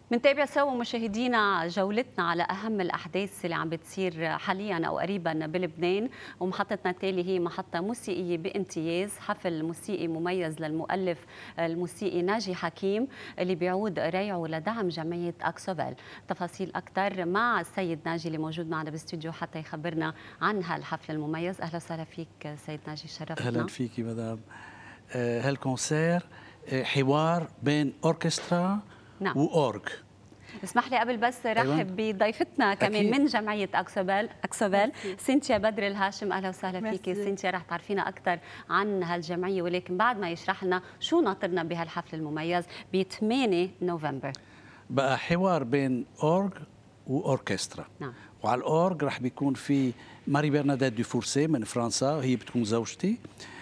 منتابع سوا مشاهدينا جولتنا على أهم الأحداث اللي عم بتصير حاليا أو قريبا بلبنان، ومحطتنا التالي هي محطة موسيقية بامتياز، حفل موسيقي مميز للمؤلف الموسيقي ناجي حكيم اللي بيعود ريعه لدعم جمعية أكسوفيل. تفاصيل أكثر مع السيد ناجي اللي موجود معنا بالاستوديو حتى يخبرنا عن هالحفل المميز. أهلا وسهلا فيك سيد ناجي، شرفتنا. أهلا فيكي مدام. هالكونسير حوار بين أوركسترا وأورج. اسمح لي قبل بس رحب بضيفتنا كمان من جمعية أكسوفيل سينتيا بدر الهاشم. أهلا وسهلا فيكي سينتيا. رح تعرفينا أكثر عن هالجمعية، ولكن بعد ما يشرح لنا شو ناطرنا بهالحفل المميز ب 8 نوفمبر. بقى حوار بين أورج وأوركسترا. نعم. وعلى الأورج رح بيكون في ماري برنادات دي فورسي من فرنسا، هي بتكون زوجتي،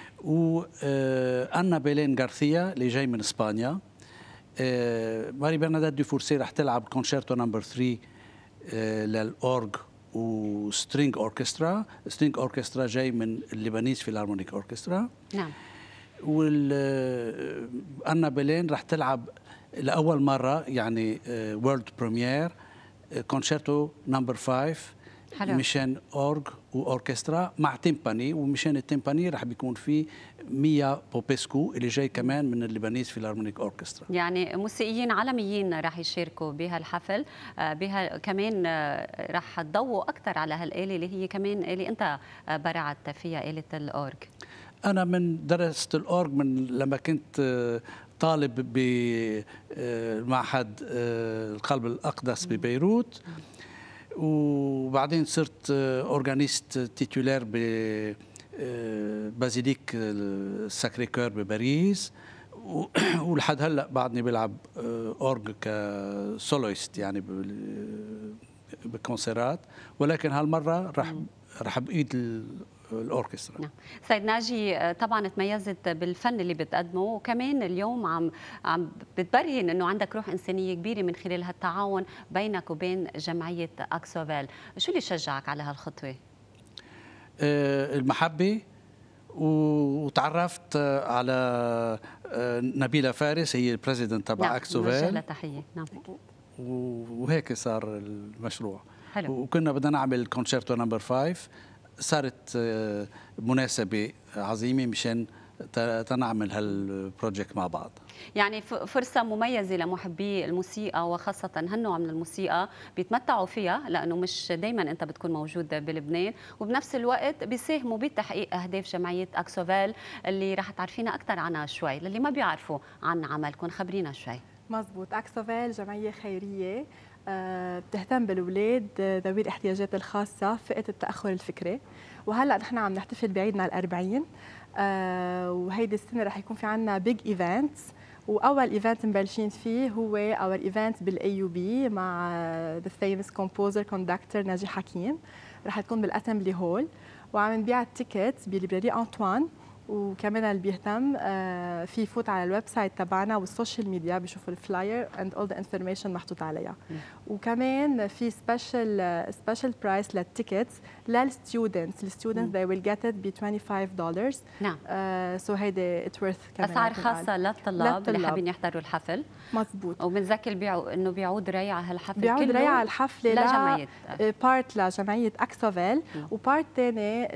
وأنا بيلين غارثيا اللي جاي من إسبانيا. ماري برنادات دي فورسي رح تلعب كونشيرتو نمبر 3 للأورج وسترينج أوركسترا. سترينج أوركسترا جاي من الليبانيز فيلارمونيك أوركسترا. نعم. أنا بيلين رح تلعب لأول مرة يعني وورلد بريمير كونشيرتو نمبر 5 مشان أورج وأوركسترا مع تيمباني، ومشان التيمباني رح بيكون في ميا بوبيسكو اللي جاي كمان من الليبانيز فيلارمونيك أوركسترا. يعني موسيقيين عالميين رح يشاركوا بهالحفل. بها كمان رح تضووا أكثر على هالآلة اللي هي كمان آلة أنت برعت فيها، آلة الأورج. أنا من درست الأورج من لما كنت طالب بمعهد القلب الأقدس ببيروت، وبعدين صرت أورغانيست تيتولير ببازيليك الساكري كور بباريس، ولحد هلا بعدني بلعب أورج كسولويست يعني بكونسيرات، ولكن هالمرة رح بإيد الأوركسترا. نعم. سيد ناجي، طبعا تميزت بالفن اللي بتقدمه، وكمان اليوم عم بتبرهن انه عندك روح انسانيه كبيره من خلال هالتعاون بينك وبين جمعيه أكسوفيل. شو اللي شجعك على هالخطوه؟ المحبه، وتعرفت على نبيلة فارس، هي البريزيدنت تبع نعم. أكسوفيل. نوجه لها تحيه. نعم. وهيك صار المشروع. حلو. وكنا بدنا نعمل كونشيرتو نمبر 5، صارت مناسبة عظيمة مشان تنعمل هالبروجكت مع بعض. يعني فرصة مميزة لمحبي الموسيقى، وخاصة هالنوع من الموسيقى بيتمتعوا فيها، لأنه مش دايما أنت بتكون موجود بلبنان، وبنفس الوقت بيساهموا بتحقيق أهداف جمعية أكسوفيل اللي رح تعرفينا أكثر عنها شوي. للي ما بيعرفوا عن عملكم خبرينا شوي. مزبوط. أكسوفيل جمعية خيرية بتهتم بالأولاد ذوي الاحتياجات الخاصة فئة التأخر الفكري، وهلأ نحن عم نحتفل بعيدنا ال40، وهيدي السنة رح يكون في عنا بيج ايفنتس، وأول ايفنت مبلشين فيه هو أول ايفنت بالAUB مع the famous composer conductor ناجي حكيم. رح تكون بالأسمبلي هول، وعم نبيع التيكت بليبراري أنطوان. وكمان اللي بيهتم في يفوت على الويب سايت تبعنا والسوشيال ميديا بيشوفوا الفلاير and all the information محطوط عليها. وكمان في سبيشال برايس للتيكتس للستودنتس. الستودنتس they will get it ب $25. نعم. سو هيدي it worth كمان أسعار خاصة للطلاب اللي حابين يحضروا الحفل. مزبوط. وبنذكر انه بيعود ريع هالحفل، بيعود ريع الحفله لجمعيه بارت لجمعيه أكسوفيل، وبارت ثاني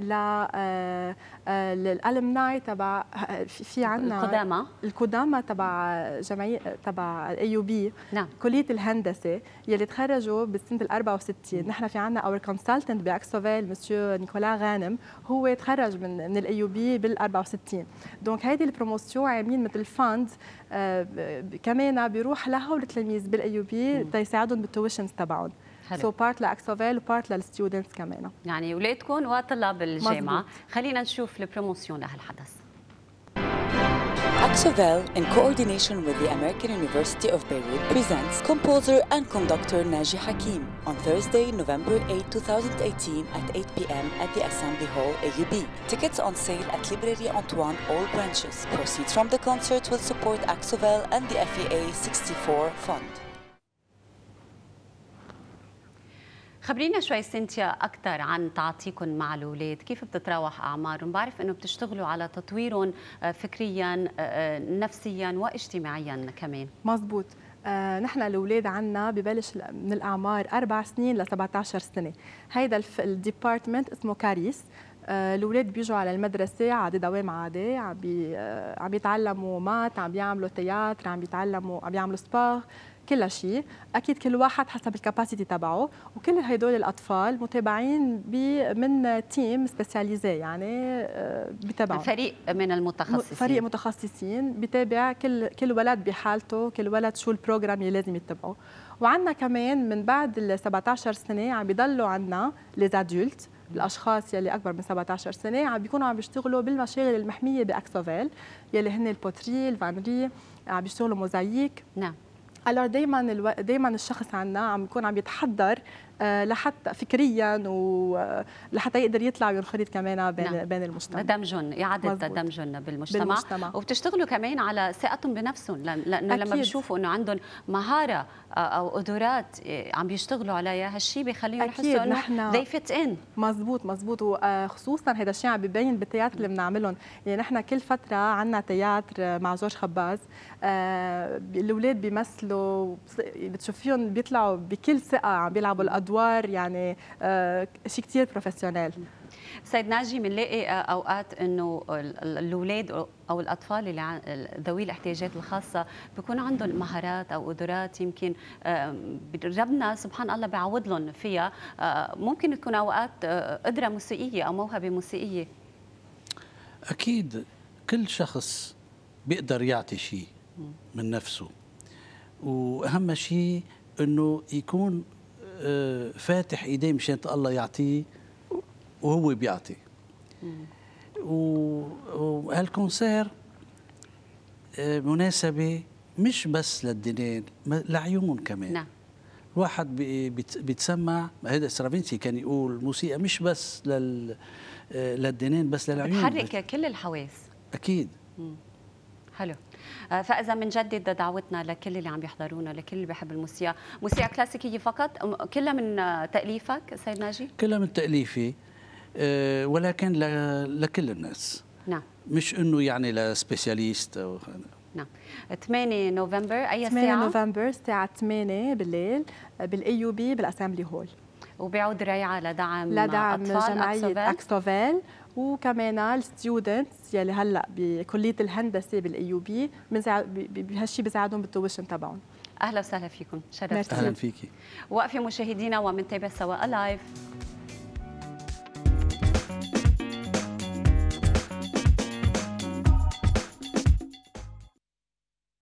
للالمناي تبع في عندنا القدامى تبع جمعيه تبع الAUB. نعم. كليه الهندسه يلي تخرجوا بالسنه ال64. نحن في عندنا اور كونسلتنت باكسوفيل مسيو نيكولا غانم، هو تخرج من الAUB بال64. دونك هيدي البروموسيون عاملين مثل فاند كمان بيروح له التلاميذ بالAUB تيساعدهم بالتويشنز تبعهم. سو بارت لأكسوفيل وبارت للستودنتس كمان، يعني ولادكم وطلاب الجامعة. خلينا نشوف البروموسيون لهالحدث. Aksovel, in coordination with the American University of Beirut, presents composer and conductor Naji Hakim on Thursday, November 8, 2018 at 8 p.m. at the Assembly Hall, AUB. Tickets on sale at Librairie Antoine, all branches. Proceeds from the concert will support Aksovel and the FEA 64 Fund. خبرينا شوي سينتيا أكثر عن تعاطيكم مع الأولاد، كيف بتتراوح أعمارهم؟ بعرف إنه بتشتغلوا على تطويرهم فكريا نفسيا واجتماعيا كمان. مزبوط. نحن الاولاد عندنا ببلش من الاعمار 4 سنين ل 17 سنه. هيدا الديبارتمنت اسمه كاريس. الاولاد بيجوا على المدرسه عادي دوام عادي، عم بيتعلموا مات، عم بيعملوا تياتر، عم بيعملوا سبور، كل شيء. اكيد كل واحد حسب الكاباسيتي تبعه، وكل هدول الاطفال متابعين من تيم سبيسياليزي، يعني بتابعوا فريق من المتخصصين، فريق متخصصين بيتابع كل ولد بحالته، كل ولد شو البروجرام اللي لازم يتبعه. وعندنا كمان من بعد ال 17 سنه عم بيضلوا عندنا ليز ادولت، الاشخاص يلي اكبر من 17 سنه عم بيكونوا عم بيشتغلوا بالمشاغل المحميه باكسوفيل، يلي هن البوتري، الفانري، عم بيشتغلوا موزاييك. نعم. الور دائما الشخص عندنا عم يكون عم يتحضر لحتى فكريا ولحتى يقدر يطلع وينخرط كمان بين المجتمع. دمجهم، اعاده دمجهم بالمجتمع. وبتشتغلوا كمان على ثقتهم بنفسهم، لانه لما بيشوفوا انه عندهم مهاره او قدرات عم بيشتغلوا عليها، هالشيء بيخليهم يحسوا انه they fit in. مزبوط. وخصوصا هذا الشيء عم ببين بالتياتر اللي بنعملهم. يعني نحن كل فتره عندنا تياتر مع جورج خباز، الاولاد بيمثلوا، بتشوفيهم بيطلعوا بكل ثقه عم بيلعبوا الادوار، يعني شيء كثير بروفيشنال. سيد ناجي، بنلاقي اوقات انه الاولاد او الاطفال اللي ذوي الاحتياجات الخاصه بيكون عندهم مهارات او قدرات يمكن ربنا سبحان الله بيعوض لهم فيها، ممكن تكون اوقات قدره موسيقيه او موهبه موسيقيه. اكيد كل شخص بيقدر يعطي شيء من نفسه، واهم شيء انه يكون فاتح ايديه مشان الله يعطيه وهو بيعطي. وهالكونسير مناسبة مش بس للدينين، لعيون كمان. نعم. الواحد بيتسمع، هذا استرافينسي كان يقول موسيقى مش بس للدينين بس للعيون، بتحرك كل الحواس. أكيد. حلو. فإذا بنجدد دعوتنا لكل اللي عم يحضرونا، لكل اللي بيحب الموسيقى، موسيقى كلاسيكية فقط، كلها من تأليفك سيد ناجي؟ كلها من تأليفي، ولكن لكل الناس. نعم. مش انه يعني لسبيشاليست او. نعم. 8 نوفمبر اي ساعة؟ 8 نوفمبر الساعة 8 بالليل بالاي يو بي بالاسامبلي هول. وبيعود ريعة لدعم أطفال جمعية أكسوفيل، وكمان الستودنتس يلي هلا بكلية الهندسة بالاي يو بي بهالشيء بيساعدهم بالتويشن تبعهم. اهلا وسهلا فيكم، شرفتنا. اهلا فيكي. وقفة مشاهدينا ومنتابع سوا لايف.